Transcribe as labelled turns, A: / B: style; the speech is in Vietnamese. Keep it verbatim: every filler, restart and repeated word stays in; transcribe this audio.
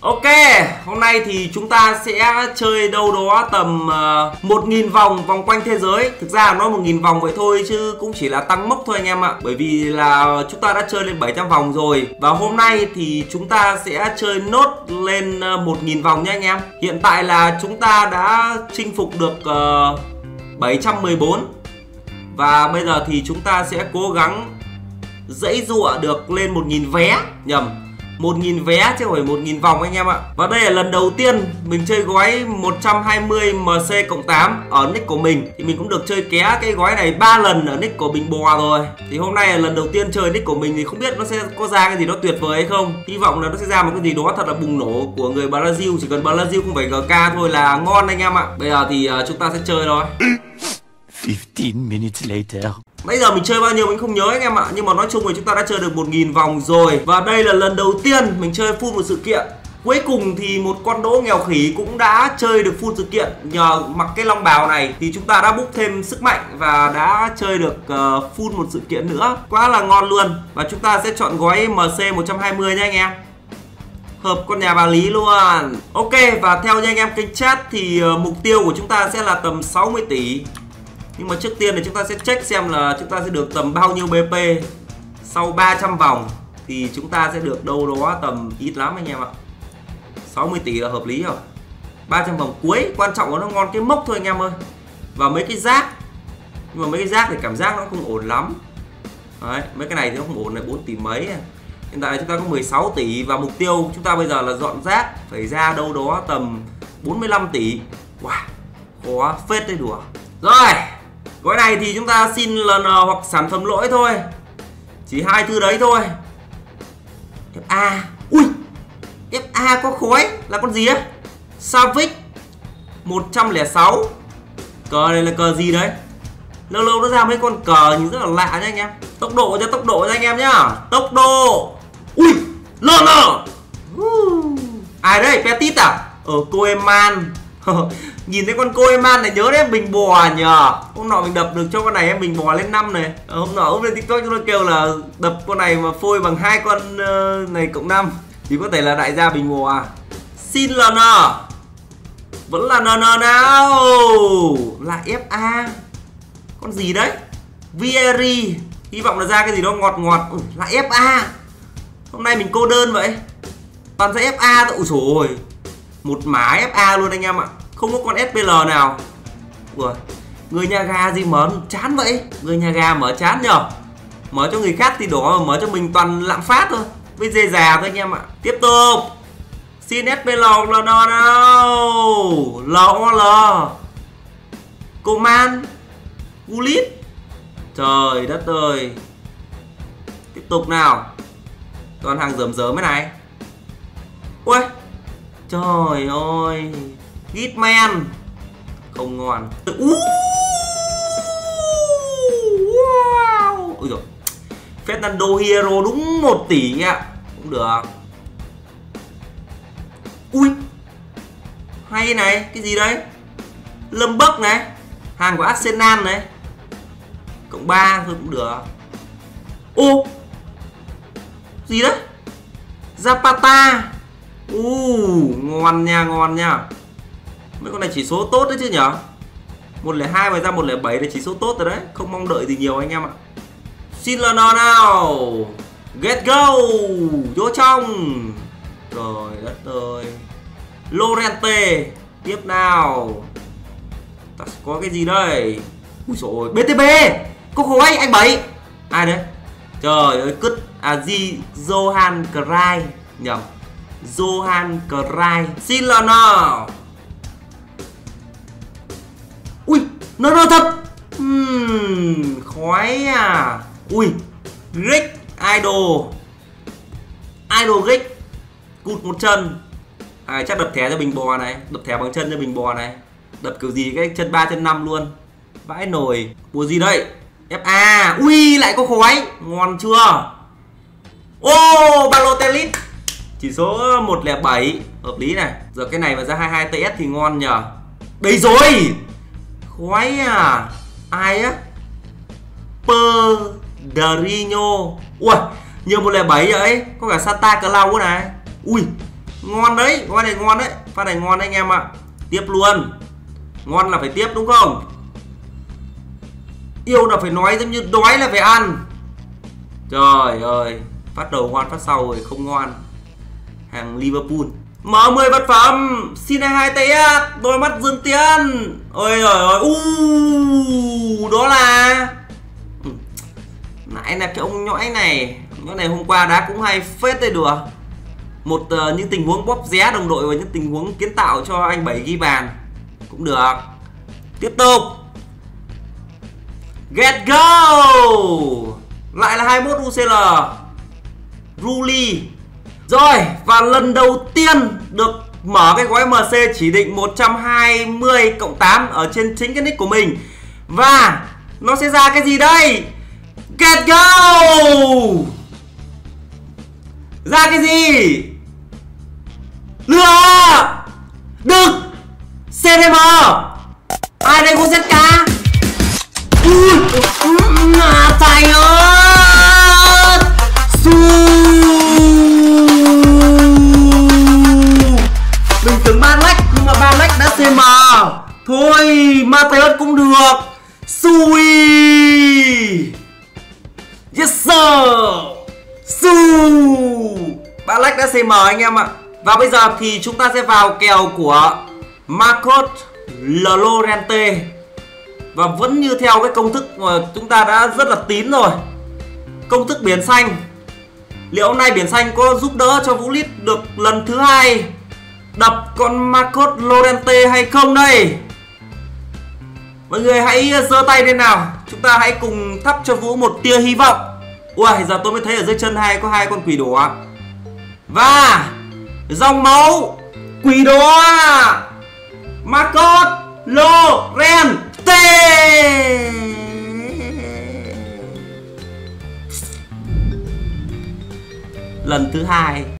A: Ok, hôm nay thì chúng ta sẽ chơi đâu đó tầm uh, một nghìn vòng vòng quanh thế giới. Thực ra nó một nghìn vòng vậy thôi chứ cũng chỉ là tăng mốc thôi anh em ạ. Bởi vì là chúng ta đã chơi lên bảy trăm vòng rồi. Và hôm nay thì chúng ta sẽ chơi nốt lên một nghìn vòng nhé anh em. Hiện tại là chúng ta đã chinh phục được uh, bảy trăm mười bốn. Và bây giờ thì chúng ta sẽ cố gắng dãy dụa được lên một nghìn vé. Nhầm, một nghìn vé chứ không phải một nghìn vòng anh em ạ. Và đây là lần đầu tiên mình chơi gói một trăm hai mươi M C cộng tám ở nick của mình. Thì mình cũng được chơi ké cái gói này ba lần ở nick của Bình Bò rồi. Thì hôm nay là lần đầu tiên chơi nick của mình thì không biết nó sẽ có ra cái gì đó tuyệt vời hay không. Hy vọng là nó sẽ ra một cái gì đó thật là bùng nổ của người Brazil. Chỉ cần Brazil không phải G K thôi là ngon anh em ạ. Bây giờ thì uh, chúng ta sẽ chơi thôi.
B: fifteen minutes later.
A: Bây giờ mình chơi bao nhiêu mình không nhớ anh em ạ. Nhưng mà nói chung thì chúng ta đã chơi được một nghìn vòng rồi. Và đây là lần đầu tiên mình chơi full một sự kiện. Cuối cùng thì một con đỗ nghèo khỉ cũng đã chơi được full sự kiện. Nhờ mặc cái long bào này thì chúng ta đã búc thêm sức mạnh và đã chơi được uh, full một sự kiện nữa. Quá là ngon luôn. Và chúng ta sẽ chọn gói M C một trăm hai mươi nha anh em. Hợp con nhà bà Lý luôn. Ok, và theo như anh em kênh chat thì uh, mục tiêu của chúng ta sẽ là tầm sáu mươi tỷ. Nhưng mà trước tiên thì chúng ta sẽ check xem là chúng ta sẽ được tầm bao nhiêu B P. Sau ba trăm vòng thì chúng ta sẽ được đâu đó tầm ít lắm anh em ạ. sáu mươi tỷ là hợp lý rồi. ba trăm vòng cuối, quan trọng là nó ngon cái mốc thôi anh em ơi. Và mấy cái rác. Nhưng mà mấy cái rác thì cảm giác nó không ổn lắm. Đấy, mấy cái này thì nó không ổn, này bốn tỷ mấy. Hiện tại chúng ta có mười sáu tỷ. Và mục tiêu chúng ta bây giờ là dọn rác phải ra đâu đó tầm bốn mươi lăm tỷ. Wow, khó phết đấy đùa. Rồi, gói này thì chúng ta xin lần hoặc sản phẩm lỗi thôi. Chỉ hai thứ đấy thôi. F A. Ui, F A có khói. Là con gì á? Savic một trăm lẻ sáu. Cờ này là cờ gì đấy? Lâu lâu nó ra mấy con cờ nhìn rất là lạ nha anh em. Tốc độ cho tốc độ nha anh em nhá. Tốc độ. Ui, lơ lơ. Ai đấy? Petit à? Ở Koeman. Nhìn thấy con Koeman này nhớ đến Bình Bò nhờ. Hôm nọ mình đập được cho con này em Bình Bò lên năm này. Hôm nọ ông lên TikTok chúng tôi kêu là đập con này mà phôi bằng hai con uh, này cộng năm thì có thể là đại gia Bình Bò à. Xin L N. Vẫn là N N nào. Là F A. Con gì đấy? Vieri. Hy vọng là ra cái gì đó ngọt ngọt. Ừ, là F A. Hôm nay mình cô đơn vậy. Toàn ra F A thôi. Ui dồi ôi, một mã F A luôn anh em ạ. Không có con S P L nào. Ủa, người nhà gà gì mở chán vậy? Người nhà gà mở chán nhờ. Mở cho người khác thì đỏ, mở cho mình toàn lạm phát thôi. Với dê già thôi anh em ạ. Tiếp tục. Xin S P L L nào. L O L. Command Gulit. Trời đất ơi. Tiếp tục nào. Toàn hàng rớm rớm cái này. Ui, trời ơi. Hitman. Không ngon. uh, Wow. Ôi dồi. Fernando Hierro đúng một tỷ ạ. Cũng được. Ui, hay này. Cái gì đấy? Lâm Bắc này. Hàng của Arsenal này. Cộng ba thôi cũng được. Ô, gì đấy? Zapata. Uh, ngon nha, ngon nha. Mấy con này chỉ số tốt đấy chứ nhở. Một không hai và ra một không bảy là chỉ số tốt rồi đấy. Không mong đợi gì nhiều anh em ạ. Xin L N nào. Get go. Vô trong. Trời đất ơi. Lorente. Tiếp nào. Ta có cái gì đây? Ui dồi ôi, B T B. Có khói anh Bảy. Ai đấy? Trời ơi, cứt. À gì, Johan Cry. Nhầm, Johan Cry. Xin L N. Ui, N N thật. uhm, Khói à. Ui, Rick Idol. Idol Rick. Cụt một chân. À, chắc đập thẻ cho Bình Bò này. Đập thẻ bằng chân cho Bình Bò này. Đập kiểu gì cái chân ba chân năm luôn. Vãi nồi. Bùa gì đây? F A. Ui, lại có khói. Ngon chưa? Ô, oh, Balotelli. Chỉ số một không bảy. Hợp lý này. Giờ cái này mà ra hai mươi hai T S thì ngon nhờ. Đây rồi. Khói à. Ai á? Pedrinho. Ui, nhiều một không bảy vậy. Có cả Santa Claus này. Ui, Ngon đấy, pha này ngon đấy, pha này ngon đấy anh em ạ. Tiếp luôn. Ngon là phải tiếp đúng không? Yêu là phải nói, giống như đói là phải ăn. Trời ơi, phát đầu ngon phát sau rồi không ngon. Hàng Liverpool. Mở mười vật phẩm. Xin hai tay á, đôi mắt Dương Tiến. Ôi trời ơi, u đó là nãy là cái ông nhõi này. Nhõi này hôm qua đá cũng hay phết đây đùa. Một uh, những tình huống bóp ré đồng đội và những tình huống kiến tạo cho anh Bảy ghi bàn cũng được. Tiếp tục. Get go. Lại là hai mươi mốt u xê lờ. Ruli. Rồi, và lần đầu tiên được mở cái gói em xê chỉ định một trăm hai mươi cộng tám ở trên chính cái nick của mình. Và nó sẽ ra cái gì đây? Get go. Ra cái gì? Lừa. Đực. xê đê em. Ai đây có zét ca? Ui, à, tài ơi. Su. Mình tưởng ba lách nhưng mà ba lách đã xê em. Thôi, Mateus cũng được. Sui. Yes sir. Su. Ba lách đã xê em anh em ạ. Và bây giờ thì chúng ta sẽ vào kèo của Marcos Llorente. Và vẫn như theo cái công thức mà chúng ta đã rất là tín rồi. Công thức biển xanh. Liệu hôm nay biển xanh có giúp đỡ cho Vũ Lít được lần thứ hai đập con Marcos Llorente hay không đây? Mọi người hãy giơ tay lên nào. Chúng ta hãy cùng thắp cho Vũ một tia hy vọng. Ui, giờ tôi mới thấy ở dưới chân hai có hai con quỷ đỏ. Và dòng máu quỷ đỏ Marcos Llorente. Lần thứ hai.